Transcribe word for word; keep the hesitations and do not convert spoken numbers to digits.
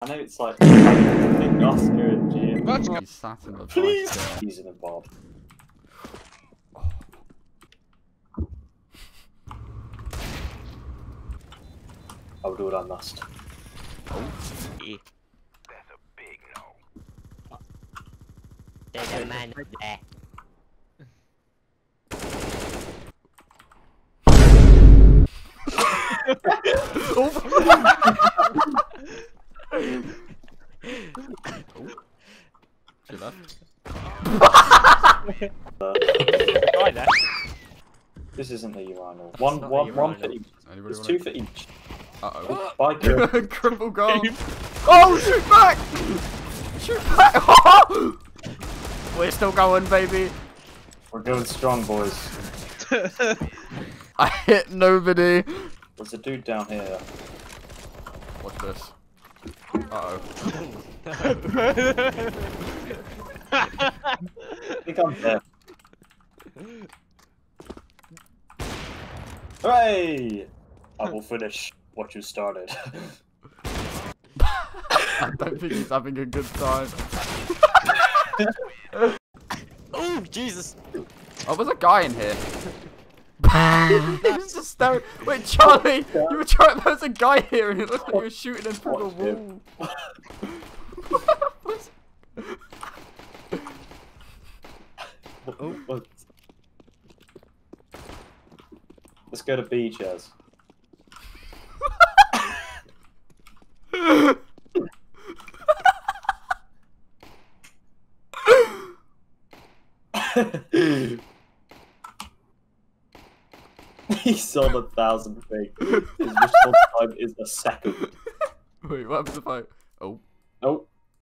I know it's like I think Oscar and Gian. Let's go. He's sat in the Please. bike there. Using a bob. I'll do what I must. Oh. Yeah. That's a big no. There's a man there. She left. Right there. This isn't a urinal. One, not one, a one for urinal. each. Anybody There's wanna... two for each. Uh oh. Biker. Triple goal. Oh, shoot back! Shoot back! We're still going, baby. We're going strong, boys. I hit nobody. There's a dude down here. What's this? Uh oh. I think I'm dead. Hooray! I will finish what you started. I don't think he's having a good time. Oh, Jesus! Oh, there's a guy in here. He was just staring. Wait, Charlie, you were trying. There's a guy here, and it looked like you were shooting him through the wall. Oh. What? Let's go to B, Chaz. He's on a thousand things. His response time is a second. Wait, what happened if I... Oh.